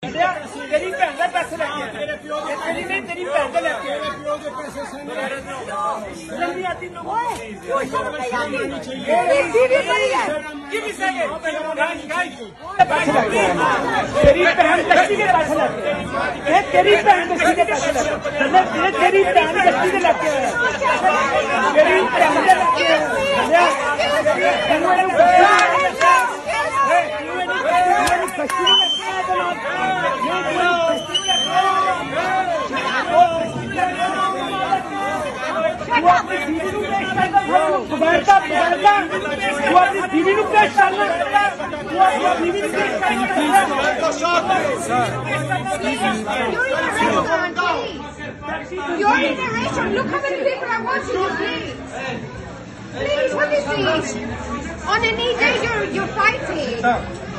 तेरी भैन का पैसे लगे तेरी नहीं तेरी भैन का लगे पियो के पैसे जल्दी आती लोगों तेरी बहन कश्ती के पैसे लगे तेरी बहन कश्ती के पैसे लगे तेरी बहन कश्ती के लगे तेरी बहन You're in a restaurant. Look how many people are watching you, please. Please, what is this? On a knee day, you're fighting.